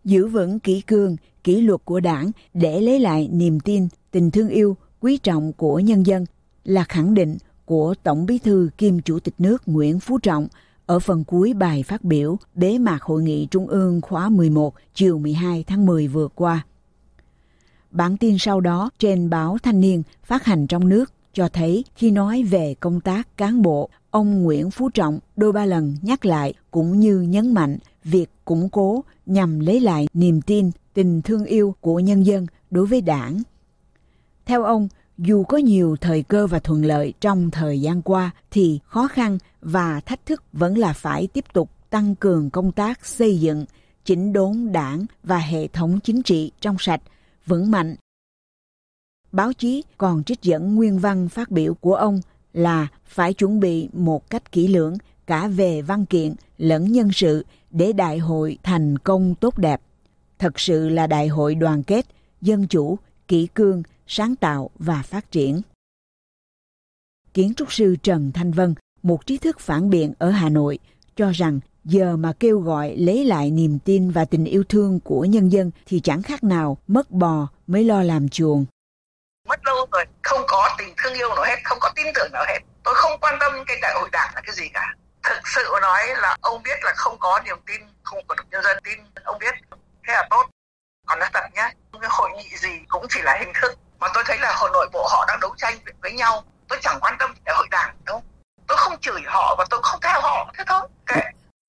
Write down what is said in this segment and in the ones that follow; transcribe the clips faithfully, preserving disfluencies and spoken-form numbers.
giữ vững kỷ cương, kỷ luật của Đảng để lấy lại niềm tin, tình thương yêu, quý trọng của nhân dân là khẳng định của Tổng Bí thư kiêm Chủ tịch nước Nguyễn Phú Trọng ở phần cuối bài phát biểu bế mạc Hội nghị Trung ương khóa mười một chiều mười hai tháng mười vừa qua. Bản tin sau đó trên báo Thanh niên phát hành trong nước cho thấy khi nói về công tác cán bộ, ông Nguyễn Phú Trọng đôi ba lần nhắc lại cũng như nhấn mạnh việc củng cố nhằm lấy lại niềm tin, tình thương yêu của nhân dân đối với Đảng. Theo ông, dù có nhiều thời cơ và thuận lợi trong thời gian qua thì khó khăn và thách thức vẫn là phải tiếp tục tăng cường công tác xây dựng, chỉnh đốn Đảng và hệ thống chính trị trong sạch, vững mạnh. Báo chí còn trích dẫn nguyên văn phát biểu của ông là phải chuẩn bị một cách kỹ lưỡng cả về văn kiện lẫn nhân sự để đại hội thành công tốt đẹp. Thật sự là đại hội đoàn kết, dân chủ, kỷ cương, sáng tạo và phát triển. Kiến trúc sư Trần Thanh Vân, một trí thức phản biện ở Hà Nội, cho rằng giờ mà kêu gọi lấy lại niềm tin và tình yêu thương của nhân dân thì chẳng khác nào mất bò mới lo làm chuồng. Mất lâu rồi, không có tình thương yêu nào hết, không có tin tưởng nào hết. Tôi không quan tâm cái đại hội đảng là cái gì cả. Thực sự nói là ông biết là không có niềm tin, không có được nhân dân tin, ông biết. Thế là tốt. Còn nói thật nhé, cái hội nghị gì cũng chỉ là hình thức. Mà tôi thấy là hội nội bộ họ đang đấu tranh với nhau. Tôi chẳng quan tâm đại hội đảng đâu. Tôi không chửi họ và tôi không theo họ. Thế thôi, kệ.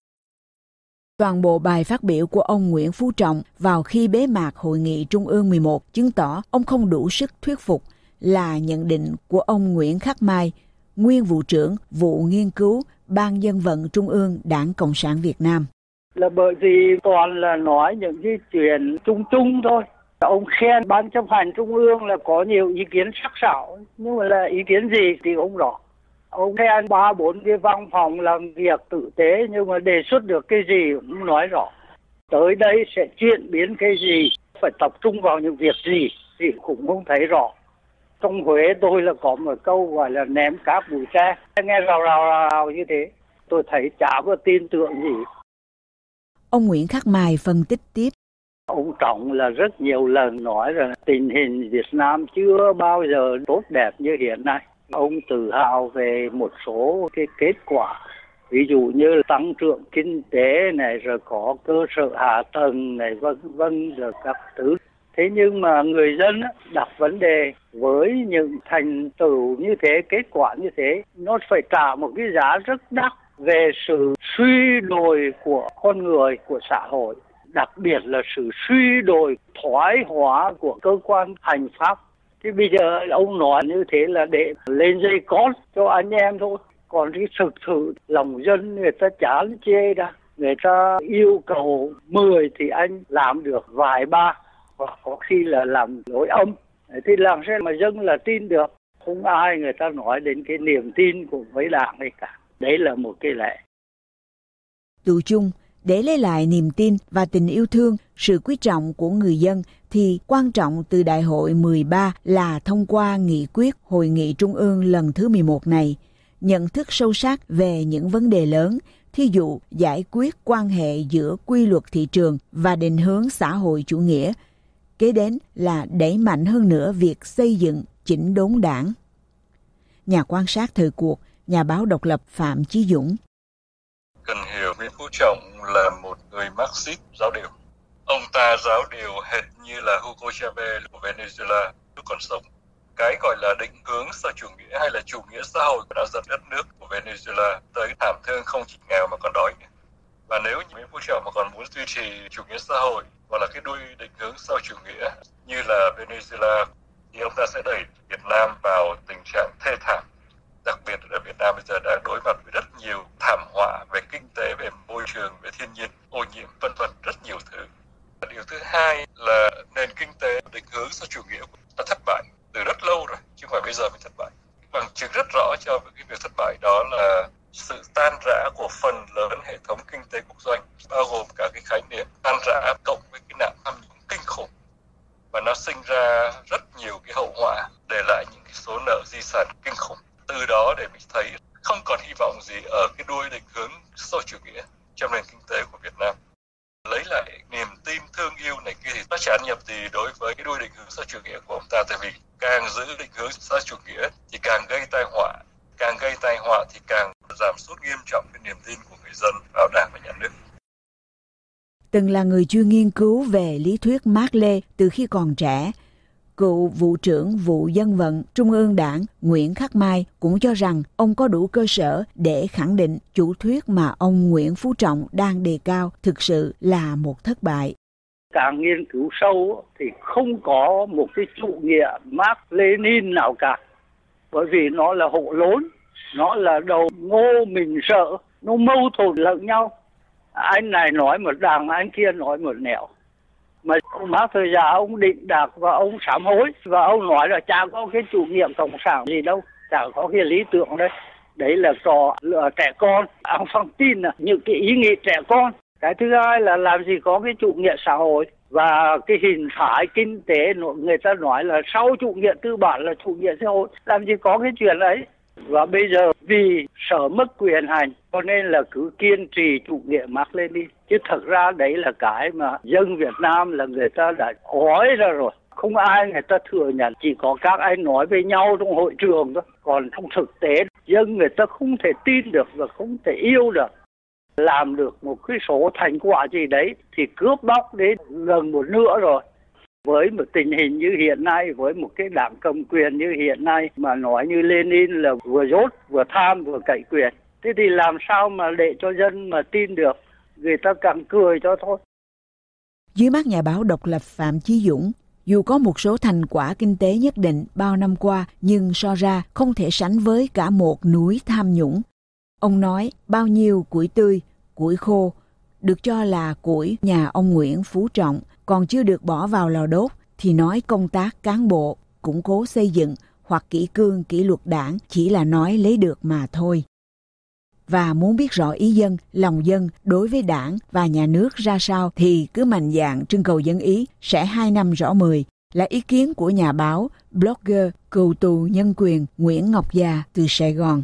Toàn bộ bài phát biểu của ông Nguyễn Phú Trọng vào khi bế mạc Hội nghị Trung ương mười một chứng tỏ ông không đủ sức thuyết phục, là nhận định của ông Nguyễn Khắc Mai, nguyên vụ trưởng vụ nghiên cứu Ban Dân vận Trung ương Đảng Cộng sản Việt Nam. Là bởi vì toàn là nói những cái chuyện chung chung thôi. Ông khen Ban chấp hành Trung ương là có nhiều ý kiến sắc sảo, nhưng mà là ý kiến gì thì không rõ. Ông khen ba bốn cái văn phòng làm việc tử tế, nhưng mà đề xuất được cái gì cũng không nói rõ. Tới đây sẽ chuyển biến cái gì, phải tập trung vào những việc gì thì cũng không thấy rõ. Trong Huế tôi là có một câu gọi là ném cáp bụi tre, nghe rào rào rào như thế, tôi thấy chả có tin tưởng gì. Ông Nguyễn Khắc Mai phân tích tiếp. Ông Trọng là rất nhiều lần nói rằng tình hình Việt Nam chưa bao giờ tốt đẹp như hiện nay. Ông tự hào về một số cái kết quả, ví dụ như là tăng trưởng kinh tế này, rồi có cơ sở hạ tầng này, vân vân, rồi các thứ. Thế nhưng mà người dân đặt vấn đề với những thành tựu như thế, kết quả như thế, nó phải trả một cái giá rất đắt về sự suy đồi của con người, của xã hội. Đặc biệt là sự suy đồi, thoái hóa của cơ quan hành pháp. Thì bây giờ ông nói như thế là để lên dây cót cho anh em thôi. Còn cái thực sự lòng dân người ta chán chê ra. Người ta yêu cầu mười thì anh làm được vài ba. Hoặc có khi là làm lối âm. Thì làm sao mà dân là tin được. Không ai người ta nói đến cái niềm tin của với đảng này cả. Đấy là một cái lẽ. Tụ chung, để lấy lại niềm tin và tình yêu thương, sự quý trọng của người dân thì quan trọng từ Đại hội mười ba là thông qua nghị quyết Hội nghị Trung ương lần thứ mười một này, nhận thức sâu sắc về những vấn đề lớn, thí dụ giải quyết quan hệ giữa quy luật thị trường và định hướng xã hội chủ nghĩa. Kế đến là đẩy mạnh hơn nữa việc xây dựng, chỉnh đốn Đảng. Nhà quan sát thời cuộc, nhà báo độc lập Phạm Chí Dũng. Cần hiểu Nguyễn Phú Trọng là một người Marxist giáo điều. Ông ta giáo điều hệt như là Hugo Chavez của Venezuela lúc còn sống. Cái gọi là định hướng xã chủ nghĩa hay là chủ nghĩa xã hội đã dẫn đất nước của Venezuela tới thảm thương không chỉ nghèo mà còn đói. Và nếu như Nguyễn Phú Trọng mà còn muốn duy trì chủ nghĩa xã hội hoặc là cái đuôi định hướng xã chủ nghĩa như là Venezuela thì ông ta sẽ đẩy Việt Nam vào tình trạng thê thảm. Đặc biệt là Việt Nam bây giờ đang đối mặt với rất nhiều thảm họa về kinh tế, về môi trường, về thiên nhiên, ô nhiễm, vân vân, rất nhiều thứ. Điều thứ hai là nền kinh tế định hướng xã chủ nghĩa đã thất bại từ rất lâu rồi, chứ không phải bây giờ mới thất bại. Bằng chứng rất rõ cho cái việc thất bại đó là sự tan rã của phần lớn hệ thống kinh tế quốc doanh, bao gồm cả cái khái niệm tan rã cộng với cái nạn tham nhũng kinh khủng. Và nó sinh ra rất nhiều cái hậu họa, để lại những cái số nợ di sản kinh khủng. Từ đó để mình thấy không còn hy vọng gì ở cái đuôi định hướng xã chủ nghĩa trong nền kinh tế của Việt Nam. Lấy lại niềm tin thương chán nhập thì đối với cái đuôi định hướng xã chủ nghĩa của ông ta, tại vì càng giữ định hướng xã chủ nghĩa thì càng gây tai họa, càng gây tai họa thì càng giảm sút nghiêm trọng cái niềm tin của người dân vào Đảng và Nhà nước. Từng là người chuyên nghiên cứu về lý thuyết Mác Lê từ khi còn trẻ, cựu vụ trưởng vụ dân vận Trung ương Đảng Nguyễn Khắc Mai cũng cho rằng ông có đủ cơ sở để khẳng định chủ thuyết mà ông Nguyễn Phú Trọng đang đề cao thực sự là một thất bại. Càng nghiên cứu sâu thì không có một cái chủ nghĩa Mác Lênin nào cả, bởi vì nó là hộ lốn, nó là đầu ngô mình sợ, nó mâu thuẫn lẫn nhau. Anh này nói một đằng, anh kia nói một nẻo. Mà ông Mác thời gian ông định đạt và ông sám hối, và ông nói là chả có cái chủ nghĩa cộng sản gì đâu, chả có cái lý tưởng đấy. Đấy là trò lừa trẻ con, ông không tin là những cái ý nghĩ trẻ con. Cái thứ hai là làm gì có cái chủ nghĩa xã hội, và cái hình thái kinh tế người ta nói là sau chủ nghĩa tư bản là chủ nghĩa xã hội, làm gì có cái chuyện ấy. Và bây giờ vì sợ mất quyền hành cho nên là cứ kiên trì chủ nghĩa Mác Lênin, chứ thật ra đấy là cái mà dân Việt Nam là người ta đã ói ra rồi, không ai người ta thừa nhận, chỉ có các anh nói với nhau trong hội trường thôi, còn trong thực tế dân người ta không thể tin được và không thể yêu được. Làm được một cái số thành quả gì đấy thì cướp bóc đến gần một nửa rồi. Với một tình hình như hiện nay, với một cái đảng cầm quyền như hiện nay mà nói như Lenin là vừa dốt, vừa tham, vừa cậy quyền, thế thì làm sao mà để cho dân mà tin được, người ta càng cười cho thôi. Dưới mắt nhà báo độc lập Phạm Chí Dũng, dù có một số thành quả kinh tế nhất định bao năm qua, nhưng so ra không thể sánh với cả một núi tham nhũng. Ông nói bao nhiêu củi tươi, củi khô, được cho là củi nhà ông Nguyễn Phú Trọng, còn chưa được bỏ vào lò đốt, thì nói công tác cán bộ, củng cố xây dựng hoặc kỷ cương kỷ luật đảng chỉ là nói lấy được mà thôi. Và muốn biết rõ ý dân, lòng dân đối với đảng và nhà nước ra sao thì cứ mạnh dạn trưng cầu dân ý, sẽ hai năm rõ mười, là ý kiến của nhà báo, blogger, cựu tù nhân quyền Nguyễn Ngọc Già từ Sài Gòn.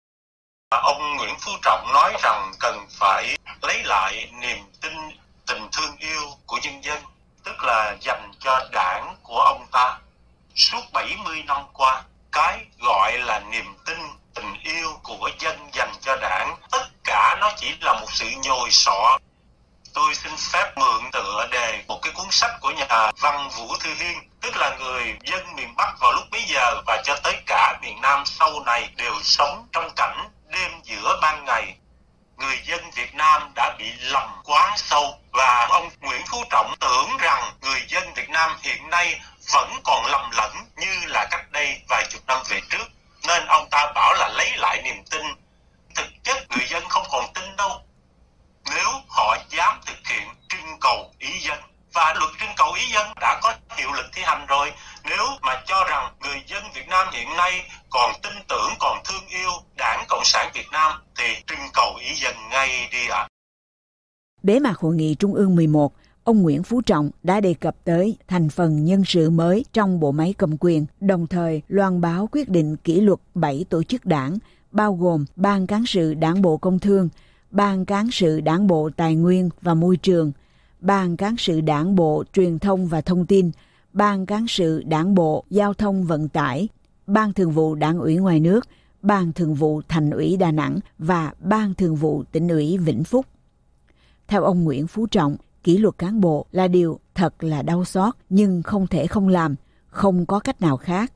Ông Nguyễn Phú Trọng nói rằng cần phải lấy lại niềm tin, tình thương yêu của nhân dân, tức là dành cho đảng của ông ta. Suốt bảy mươi năm qua, cái gọi là niềm tin, tình yêu của dân dành cho đảng, tất cả nó chỉ là một sự nhồi sọ. Tôi xin phép mượn tựa đề một cái cuốn sách của nhà văn Vũ Thư Hiên, tức là người dân miền Bắc vào lúc bấy giờ và cho tới cả miền Nam sau này đều sống trong cảnh đêm giữa ban ngày. Người dân Việt Nam đã bị lầm quá sâu, và ông Nguyễn Phú Trọng tưởng rằng người dân Việt Nam hiện nay vẫn còn lầm lẫn như là cách đây vài chục năm về trước, nên ông ta bảo là lấy lại niềm tin. Thực chất người dân không còn tin đâu. Nếu họ dám thực hiện trưng cầu ý dân, và luật trưng cầu ý dân đã có hiệu lực thi hành rồi, nếu mà cho rằng người dân Việt Nam hiện nay còn tin tưởng, còn thương yêu Đảng Cộng sản Việt Nam thì trưng cầu ý dân ngay đi ạ. À. Bế mạc Hội nghị Trung ương mười một, ông Nguyễn Phú Trọng đã đề cập tới thành phần nhân sự mới trong bộ máy cầm quyền, đồng thời loan báo quyết định kỷ luật bảy tổ chức đảng, bao gồm Ban Cán sự Đảng bộ Công thương, Ban Cán sự Đảng bộ Tài nguyên và Môi trường, Ban Cán sự Đảng bộ Truyền thông và Thông tin, Ban Cán sự Đảng bộ Giao thông Vận tải, Ban Thường vụ Đảng ủy ngoài nước, Ban Thường vụ Thành ủy Đà Nẵng và Ban Thường vụ Tỉnh ủy Vĩnh Phúc. Theo ông Nguyễn Phú Trọng, kỷ luật cán bộ là điều thật là đau xót nhưng không thể không làm, không có cách nào khác.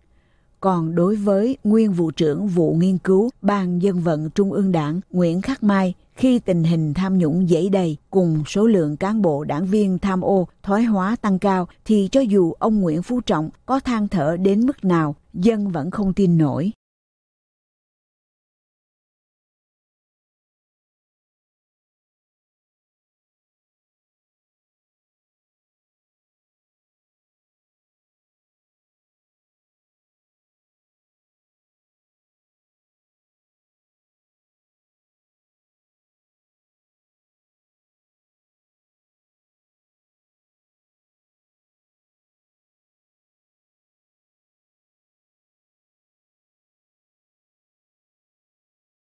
Còn đối với nguyên vụ trưởng vụ nghiên cứu Ban Dân vận Trung ương Đảng Nguyễn Khắc Mai, khi tình hình tham nhũng dẫy đầy cùng số lượng cán bộ đảng viên tham ô thoái hóa tăng cao, thì cho dù ông Nguyễn Phú Trọng có than thở đến mức nào, dân vẫn không tin nổi.